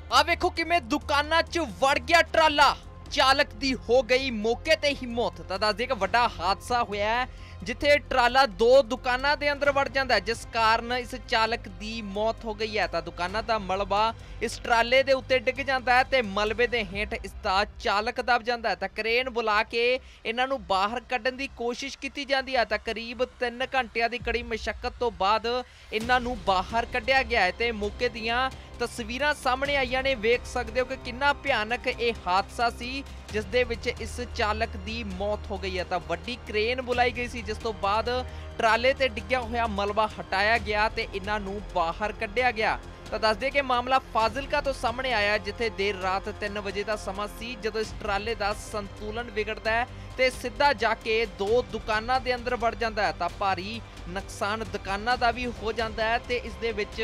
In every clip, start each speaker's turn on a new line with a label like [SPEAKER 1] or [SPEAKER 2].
[SPEAKER 1] ਆ ਵੇਖੋ ਕਿਵੇਂ ਦੁਕਾਨਾਂ 'ਚ ਵੜ ਗਿਆ ਟਰਾਲਾ। ਚਾਲਕ ਦੀ ਹੋ ਗਈ ਮੌਕੇ ਤੇ ਹੀ ਮੌਤ। ਤਾਂ ਦੱਸਦੇ ਕਿ ਵੱਡਾ ਹਾਦਸਾ ਹੋਇਆ ਹੈ ਜਿੱਥੇ ਟਰਾਲਾ ਦੋ ਦੁਕਾਨਾਂ ਦੇ ਅੰਦਰ ਵੜ ਜਾਂਦਾ ਹੈ, ਜਿਸ ਕਾਰਨ ਇਸ ਚਾਲਕ ਦੀ ਮੌਤ ਹੋ ਗਈ ਹੈ। ਤਾਂ ਦੁਕਾਨਾਂ ਦਾ ਮਲਬਾ ਇਸ ਟਰਾਲੇ ਦੇ ਉੱਤੇ ਡਿੱਗ ਜਾਂਦਾ ਹੈ ਤੇ ਮਲਬੇ ਦੇ ਹੇਠ ਇਸ ਦਾ ਚਾਲਕ ਦਬ ਜਾਂਦਾ ਹੈ। ਤਾਂ ਕ੍ਰੇਨ ਬੁਲਾ ਕੇ ਇਹਨਾਂ ਨੂੰ ਬਾਹਰ ਕੱਢਣ ਦੀ ਕੋਸ਼ਿਸ਼ ਕੀਤੀ ਜਾਂਦੀ ਹੈ। ਤਾਂ ਕਰੀਬ 3 ਘੰਟਿਆਂ ਦੀ ਕੜੀ ਮਸ਼ੱਕਤ ਤੋਂ ਬਾਅਦ ਇਹਨਾਂ ਨੂੰ ਬਾਹਰ ਕੱਢਿਆ ਗਿਆ ਹੈ ਤੇ ਮੌਕੇ ਦੀਆਂ ਤਸਵੀਰਾਂ ਸਾਹਮਣੇ ਆਈਆਂ ਨੇ। ਵੇਖ ਸਕਦੇ ਹੋ ਕਿ ਕਿੰਨਾ ਭਿਆਨਕ ਇਹ ਹਾਦਸਾ ਸੀ ਜਿਸ ਦੇ ਵਿੱਚ ਇਸ ਚਾਲਕ ਦੀ ਮੌਤ ਹੋ ਗਈ ਹੈ। ਤਾਂ ਵੱਡੀ ਕ੍ਰੇਨ ਬੁਲਾਈ ਗਈ ਸੀ, ਜਿਸ ਤੋਂ ਬਾਅਦ ਟਰਾਲੇ ਤੇ ਡਿੱਗਿਆ ਹੋਇਆ ਮਲਬਾ ਹਟਾਇਆ ਗਿਆ ਤੇ ਇਹਨਾਂ ਨੂੰ ਬਾਹਰ ਕੱਢਿਆ ਗਿਆ। ਤਾਂ ਦੱਸਦੇ ਕਿ ਮਾਮਲਾ ਫਾਜ਼ਿਲਕਾ ਤੋਂ ਸਾਹਮਣੇ ਆਇਆ, ਜਿੱਥੇ ਦੇਰ ਰਾਤ 3 ਵਜੇ ਦਾ ਸਮਾਂ ਸੀ ਜਦੋਂ ਇਸ ਟਰਾਲੇ ਦਾ ਸੰਤੁਲਨ ਵਿਗੜਦਾ ਹੈ ਤੇ ਸਿੱਧਾ ਜਾ ਕੇ ਦੋ ਦੁਕਾਨਾਂ ਦੇ ਅੰਦਰ ਵੜ ਜਾਂਦਾ ਹੈ। ਤਾਂ ਭਾਰੀ ਨੁਕਸਾਨ ਦੁਕਾਨਾਂ ਦਾ ਵੀ ਹੋ ਜਾਂਦਾ ਹੈ ਤੇ ਇਸ ਦੇ ਵਿੱਚ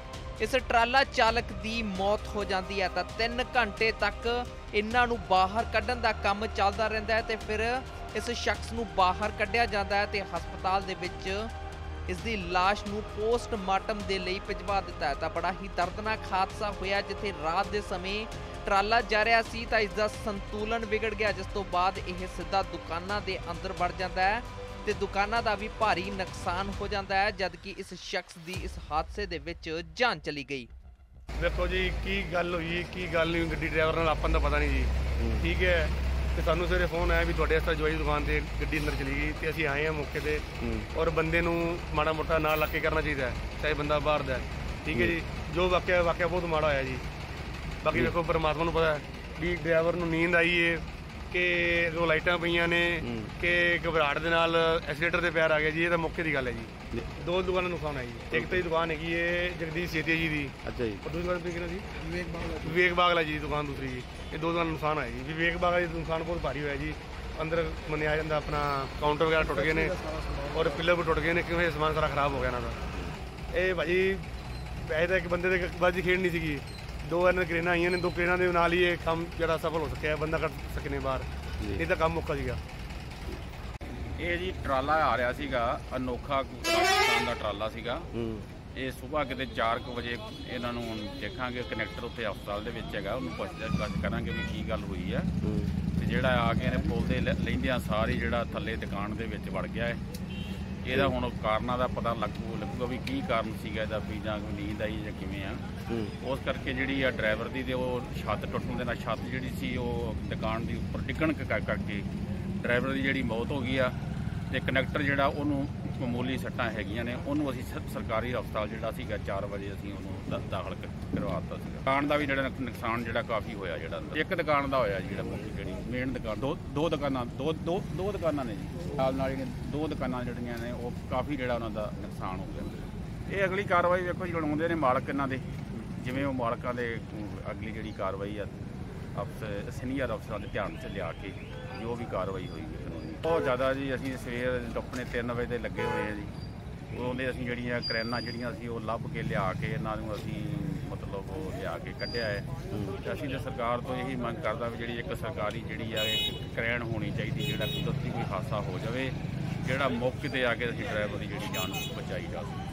[SPEAKER 1] ਇਸ ਟਰਾਲਾ ਚਾਲਕ ਦੀ ਮੌਤ ਹੋ ਜਾਂਦੀ ਹੈ। ਤਾਂ 3 ਘੰਟੇ ਤੱਕ ਇਹਨਾਂ ਨੂੰ ਬਾਹਰ ਕੱਢਣ ਦਾ ਕੰਮ ਚੱਲਦਾ ਰਹਿੰਦਾ ਹੈ ਤੇ ਫਿਰ ਇਸ ਸ਼ਖਸ ਨੂੰ ਬਾਹਰ ਕੱਢਿਆ ਜਾਂਦਾ ਹੈ ਤੇ ਹਸਪਤਾਲ ਦੇ ਵਿੱਚ ਇਸ ਦੀ ਲਾਸ਼ ਨੂੰ ਪੋਸਟਮਾਰਟਮ ਦੇ ਲਈ ਭਿਜਵਾ ਦਿੱਤਾ ਹੈ। ਤਾਂ ਬੜਾ ਹੀ ਦਰਦਨਾਕ ਹਾਦਸਾ ਹੋਇਆ ਜਿੱਥੇ ਰਾਤ ਦੇ ਸਮੇਂ ਟਰਾਲਾ ਜਾ ਰਿਹਾ ਸੀ ਤਾਂ ਇਸ ਦਾ ਸੰਤੁਲਨ ਵਿਗੜ ਗਿਆ, ਜਿਸ ਤੋਂ ਬਾਅਦ ਇਹ ਸਿੱਧਾ ਦੁਕਾਨਾਂ ਦੇ ਅੰਦਰ ਵੜ ਜਾਂਦਾ ਹੈ ਤੇ ਦੁਕਾਨਾਂ ਦਾ ਵੀ ਭਾਰੀ ਨੁਕਸਾਨ ਹੋ ਜਾਂਦਾ ਹੈ, ਜਦਕਿ ਇਸ ਸ਼ਖਸ ਦੀ ਇਸ ਹਾਦਸੇ ਦੇ ਵਿੱਚ ਜਾਨ ਚਲੀ ਗਈ।
[SPEAKER 2] देखो जी की गल हुई की गल नहीं गड्डी ड्राइवर नाल अपन दा पता नहीं जी। ठीक है ते सानू सवेरे फोन आया भी तुहाडे इस जवाई दुकान ते गड्डी अंदर चली गई ते असीं आए हैं मौके ते और बंदे नू माड़ा मोटा नाल लग के करना चाहिए चाहे बंदा बाहर दा है। ठीक है जी, जो वाकया बहुत माड़ा होया जी। बाकी देखो परमात्मा नू पता है भी ड्राइवर नू नींद आई है कि दो लाइटां पईयां ने कि घबराहट दे नाल एक्सीलेटर ते पैर आ गया जी। ये तो मौके दी गल है जी। दो दुकानां नुकसान है जी। एक तो दुकान हैगी है जगदीश सेतिया जी दी। अच्छा जी। और दूसरी दुकान किहड़ी जी? विवेक बागला जी दुकान दूसरी जी। ये दो दुकान नुकसान है जी। विवेक बागला जी नुकसान बहुत भारी होया जी। अंदर मन्निया जांदा अपना काउंटर वगैरह टुट गए ने और पिलर भी टुट गए ने क्योंकि समान सारा खराब हो गया इन्हां दा। ये भाजी वैसे तो एक बंदे दे बस दी खेड नहीं सीगी। दो इन्हां क्रेनां आईयां ने, दो क्रेनां दे नाल ही ये काम जिहड़ा सफल हो सकिया, बंदा कढ सकने बाहर। ये तो काम मुक्का सीगा।
[SPEAKER 3] ਇਹ ਜੀ ਟਰਾਲਾ ਆ ਰਿਹਾ ਸੀਗਾ ਅਨੋਖਾ ਰਾਜਸਥਾਨ ਦਾ ਟਰਾਲਾ ਸੀਗਾ। ਇਹ ਸਵੇਰ ਕਿਤੇ 4 ਵਜੇ ਇਹਨਾਂ ਨੂੰ ਦੇਖਾਂਗੇ ਕਨੈਕਟਰ ਉੱਤੇ ਹਸਪਤਾਲ ਦੇ ਵਿੱਚ ਹੈਗਾ, ਉਹਨੂੰ ਪੁੱਛ ਕਰਾਂਗੇ ਵੀ ਕੀ ਗੱਲ ਹੋਈ ਆ। ਤੇ ਜਿਹੜਾ ਆ ਕੇ ਇਹਨੇ ਪੁਲ ਦੇ ਲੈਂਦਿਆਂ ਸਾਰੀ ਜਿਹੜਾ ਥੱਲੇ ਦੁਕਾਨ ਦੇ ਵਿੱਚ ਵੜ ਗਿਆ ਹੈ। ਇਹਦਾ ਹੁਣ ਕਾਰਨਾਂ ਦਾ ਪਤਾ ਲੱਗੂਗਾ ਵੀ ਕੀ ਕਾਰਨ ਸੀਗਾ ਇਹਦਾ, ਵੀ ਜਾਂ ਨੀਂਦ ਆਈ ਜਾਂ ਕਿਵੇਂ ਆ। ਉਸ ਕਰਕੇ ਜਿਹੜੀ ਆ ਡਰਾਈਵਰ ਦੀ ਤੇ ਉਹ ਛੱਤ ਟੁੱਟਣ ਦੇ ਨਾਲ ਛੱਤ ਜਿਹੜੀ ਸੀ ਉਹ ਦੁਕਾਨ ਦੀ ਉੱਪਰ ਡਿੱਗਣ ਕਰਕੇ ਡਰਾਈਵਰ ਦੀ ਜਿਹੜੀ ਮੌਤ ਹੋ ਗਈ ਆ। ਤੇ ਕਨੈਕਟਰ ਜਿਹੜਾ ਉਹਨੂੰ ਮਾਮੂਲੀ ਸੱਟਾਂ ਹੈਗੀਆਂ ਨੇ, ਉਹਨੂੰ ਅਸੀਂ ਸਰਕਾਰੀ ਹਸਪਤਾਲ ਜਿਹੜਾ ਸੀਗਾ 4 ਵਜੇ ਅਸੀਂ ਉਹਨੂੰ ਦਾਖਲ ਕਰਵਾ ਦਿੱਤਾ ਸੀਗਾ। ਦੁਕਾਨ ਦਾ ਵੀ ਜਿਹੜਾ ਨੁਕਸਾਨ ਜਿਹੜਾ ਕਾਫੀ ਹੋਇਆ, ਜਿਹੜਾ ਇੱਕ ਦੁਕਾਨ ਦਾ ਹੋਇਆ ਜਿਹੜਾ ਜਿਹੜੀ ਮੇਨ ਦੁਕਾਨ ਦੋ ਦੁਕਾਨਾਂ ਨੇ ਜੀ। ਨਾਲ ਜਿਹੜੀਆਂ 2 ਦੁਕਾਨਾਂ ਜਿਹੜੀਆਂ ਨੇ ਉਹ ਕਾਫੀ ਜਿਹੜਾ ਉਹਨਾਂ ਦਾ ਨੁਕਸਾਨ ਹੋ ਗਿਆ। ਇਹ ਅਗਲੀ ਕਾਰਵਾਈ ਵੇਖੋ ਜੀ ਆਉਂਦੇ ਨੇ ਮਾਲਕ ਇਹਨਾਂ ਦੇ, ਜਿਵੇਂ ਉਹ ਮਾਲਕਾਂ ਦੇ ਅਗਲੀ ਜਿਹੜੀ ਕਾਰਵਾਈ ਆ ਸੀਨੀਅਰ ਅਫਸਰਾਂ ਦੇ ਧਿਆਨ 'ਚ ਲਿਆ ਕੇ ਜੋ ਵੀ ਕਾਰਵਾਈ ਹੋਏਗੀ ਬਹੁਤ ਜ਼ਿਆਦਾ ਜੀ। ਅਸੀਂ ਸਵੇਰ ਆਪਣੇ 3 ਵਜੇ ਦੇ ਲੱਗੇ ਹੋਏ ਆ ਜੀ। ਉਦੋਂ ਦੇ ਅਸੀਂ ਜਿਹੜੀਆਂ ਕਰੈਨਾਂ ਜਿਹੜੀਆਂ ਸੀ ਉਹ ਲੱਭ ਕੇ ਲਿਆ ਕੇ ਇਹਨਾਂ ਨੂੰ ਅਸੀਂ ਮਤਲਬ ਉਹ ਲਿਆ ਕੇ ਕੱਢਿਆ ਹੈ। ਅਸੀਂ ਤਾਂ ਸਰਕਾਰ ਤੋਂ ਇਹੀ ਮੰਗ ਕਰਦਾ ਵੀ ਜਿਹੜੀ ਇੱਕ ਸਰਕਾਰੀ ਜਿਹੜੀ ਆ ਕਰੈਨ ਹੋਣੀ ਚਾਹੀਦੀ, ਜਿਹੜਾ ਕੁਦਰਤੀ ਕੋਈ ਹਾਦਸਾ ਹੋ ਜਾਵੇ ਜਿਹੜਾ ਮੌਕੇ 'ਤੇ ਆ ਕੇ ਅਸੀਂ ਡਰਾਈਵਰ ਦੀ ਜਿਹੜੀ ਜਾਨ ਬਚਾਈ ਜਾ ਸਕੇ।